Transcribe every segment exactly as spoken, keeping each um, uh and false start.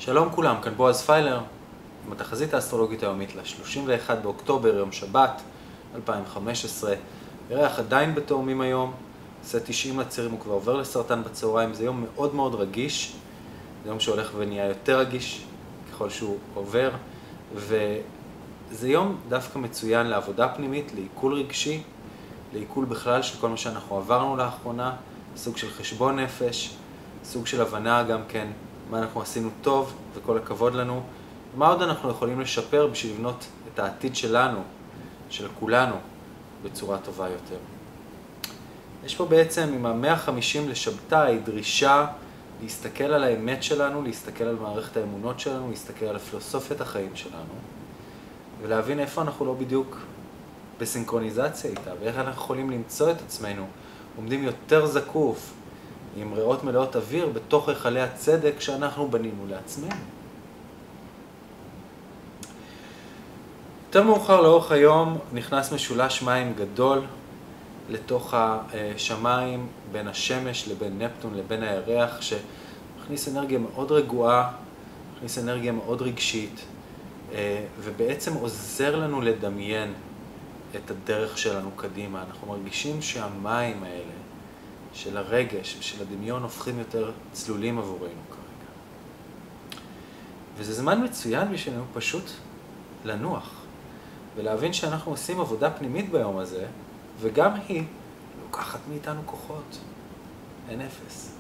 שלום כולם, כאן בועז פיילר, עם התחזית האסטרולוגית היומית ל-שלושים ואחד באוקטובר, יום שבת, אלפיים וחמש עשרה. ירח עדיין בתאומים היום, עושה תשעים לצירים, הוא כבר עובר לסרטן בצהריים. זה יום מאוד מאוד רגיש, זה יום שהולך ונהיה יותר רגיש ככל שהוא עובר, וזה יום דווקא מצוין לעבודה פנימית, לעיכול רגשי, לעיכול בכלל של כל מה שאנחנו עברנו לאחרונה, סוג של חשבון נפש, סוג של הבנה גם כן, מה אנחנו עשינו טוב וכל הכבוד לנו, ומה עוד אנחנו יכולים לשפר בשביל לבנות את העתיד שלנו, של כולנו, בצורה טובה יותר. יש פה בעצם עם ה-מאה וחמישים לשבתאי דרישה להסתכל על האמת שלנו, להסתכל על מערכת האמונות שלנו, להסתכל על פילוסופיית החיים שלנו, ולהבין איפה אנחנו לא בדיוק בסינכרוניזציה איתה, ואיך אנחנו יכולים למצוא את עצמנו עומדים יותר זקוף, עם ריאות מלאות אוויר בתוך היכלי הצדק שאנחנו בנינו לעצמנו. יותר מאוחר לאורך היום נכנס משולש מים גדול לתוך השמיים בין השמש לבין נפטון לבין הירח, שמכניס אנרגיה מאוד רגועה, מכניס אנרגיה מאוד רגשית, ובעצם עוזר לנו לדמיין את הדרך שלנו קדימה. אנחנו מרגישים שהמים האלה של הרגש ושל הדמיון הופכים יותר צלולים עבורנו כרגע. וזה זמן מצוין בשבילנו פשוט לנוח, ולהבין שאנחנו עושים עבודה פנימית ביום הזה, וגם היא לוקחת מאיתנו כוחות. אין אפס.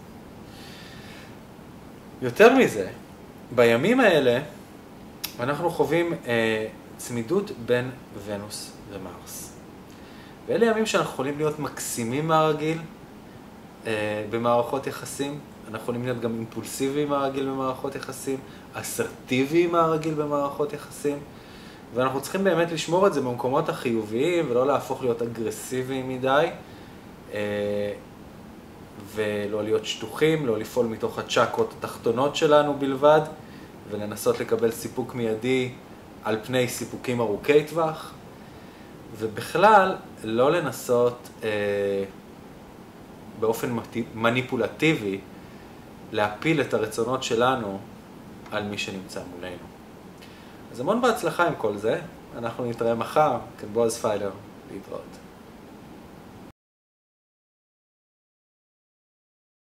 יותר מזה, בימים האלה אנחנו חווים אה, צמידות בין ונוס ומרס. ואלה ימים שאנחנו יכולים להיות מקסימים מהרגיל, במערכות יחסים, אנחנו יכולים להיות גם אימפולסיביים מהרגיל במערכות יחסים, אסרטיביים מהרגיל במערכות יחסים, ואנחנו צריכים באמת לשמור את זה במקומות החיוביים ולא להפוך להיות אגרסיביים מדי, ולא להיות שטוחים, לא לפעול מתוך הצ'קרות התחתונות שלנו בלבד, ולנסות לקבל סיפוק מיידי על פני סיפוקים ארוכי טווח, ובכלל לא לנסות באופן מניפולטיבי להפיל את הרצונות שלנו על מי שנמצא מולנו. אז המון בהצלחה עם כל זה, אנחנו נתראה מחר, כאן בועז פיילר, להתראות.